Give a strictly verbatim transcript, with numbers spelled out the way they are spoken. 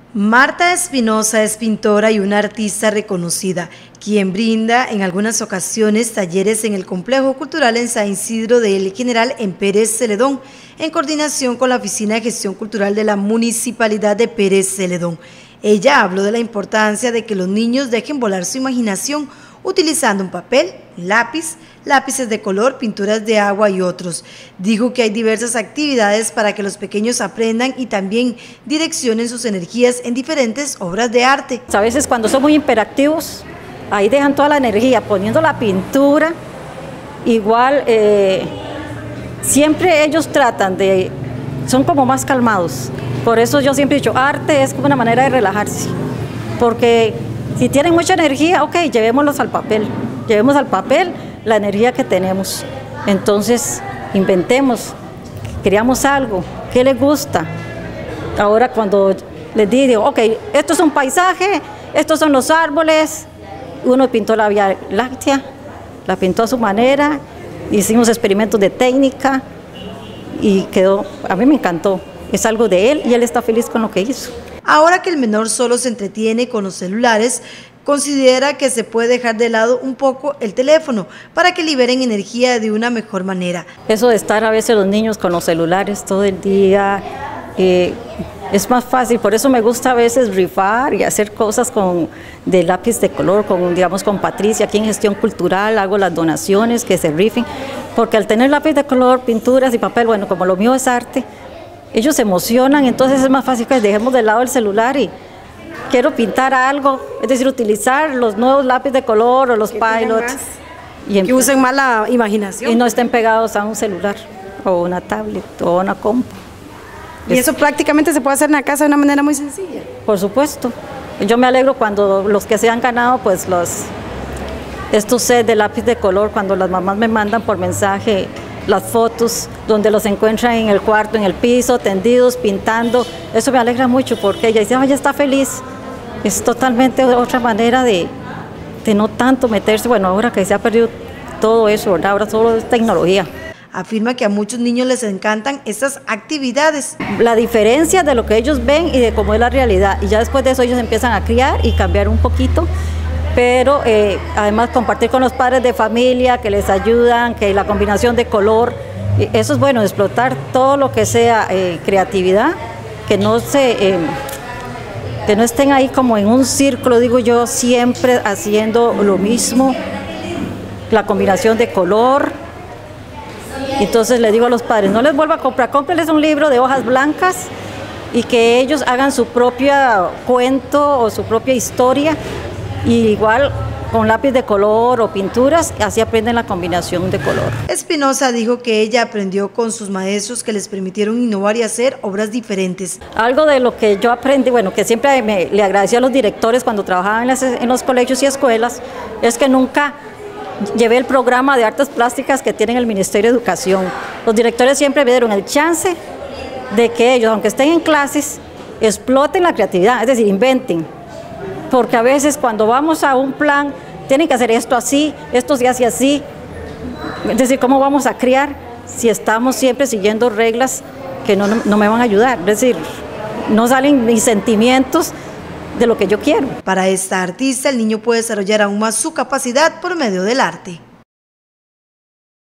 Marta Espinosa es pintora y una artista reconocida, quien brinda en algunas ocasiones talleres en el Complejo Cultural en San Isidro de El General en Pérez Celedón, en coordinación con la Oficina de Gestión Cultural de la Municipalidad de Pérez Celedón. Ella habló de la importancia de que los niños dejen volar su imaginación utilizando un papel, lápiz, lápices de color, pinturas de agua y otros. Dijo que hay diversas actividades para que los pequeños aprendan y también direccionen sus energías en diferentes obras de arte. A veces cuando son muy hiperactivos, ahí dejan toda la energía poniendo la pintura. Igual, eh, siempre ellos tratan de, son como más calmados. Por eso yo siempre he dicho, arte es como una manera de relajarse, porque si tienen mucha energía, ok, llevémoslos al papel, llevemos al papel la energía que tenemos. Entonces, inventemos, creamos algo, ¿qué les gusta? Ahora cuando les digo, ok, esto es un paisaje, estos son los árboles, uno pintó la Vía Láctea, la pintó a su manera, hicimos experimentos de técnica y quedó, a mí me encantó, es algo de él y él está feliz con lo que hizo. Ahora que el menor solo se entretiene con los celulares, considera que se puede dejar de lado un poco el teléfono para que liberen energía de una mejor manera. Eso de estar a veces los niños con los celulares todo el día, eh, es más fácil, por eso me gusta a veces rifar y hacer cosas con, de lápiz de color, con, digamos con Patricia, aquí en Gestión Cultural hago las donaciones que se rifen, porque al tener lápiz de color, pinturas y papel, bueno, como lo mío es arte, ellos se emocionan, entonces es más fácil que dejemos de lado el celular y quiero pintar algo, es decir, utilizar los nuevos lápices de color o los pilots. Y que usen más la imaginación. Y no estén pegados a un celular o una tablet o una compu. Y eso prácticamente se puede hacer en la casa de una manera muy sencilla. Por supuesto. Yo me alegro cuando los que se han ganado, pues los estos sets de lápiz de color, cuando las mamás me mandan por mensaje las fotos donde los encuentran en el cuarto, en el piso, tendidos, pintando, eso me alegra mucho porque ella dice, ella está feliz. Es totalmente otra manera de, de no tanto meterse, bueno, ahora que se ha perdido todo eso, ¿verdad? Ahora solo es tecnología. Afirma que a muchos niños les encantan estas actividades. La diferencia de lo que ellos ven y de cómo es la realidad, y ya después de eso ellos empiezan a criar y cambiar un poquito, pero eh, además compartir con los padres de familia que les ayudan, que la combinación de color, eso es bueno, explotar todo lo que sea eh, creatividad, que no se... Eh, que no estén ahí como en un círculo, digo yo, siempre haciendo lo mismo, la combinación de color. Entonces les digo a los padres, no les vuelva a comprar, cómprenles un libro de hojas blancas y que ellos hagan su propio cuento o su propia historia, y igual con lápiz de color o pinturas, así aprenden la combinación de color. Espinosa dijo que ella aprendió con sus maestros que les permitieron innovar y hacer obras diferentes. Algo de lo que yo aprendí, bueno, que siempre me, le agradecí a los directores cuando trabajaba en, las, en los colegios y escuelas, es que nunca llevé el programa de artes plásticas que tiene el Ministerio de Educación. Los directores siempre me dieron el chance de que ellos, aunque estén en clases, exploten la creatividad, es decir, inventen. Porque a veces cuando vamos a un plan, tienen que hacer esto así, esto se hace así. Es decir, ¿cómo vamos a criar si estamos siempre siguiendo reglas que no, no, no me van a ayudar? Es decir, no salen mis sentimientos de lo que yo quiero. Para esta artista, el niño puede desarrollar aún más su capacidad por medio del arte.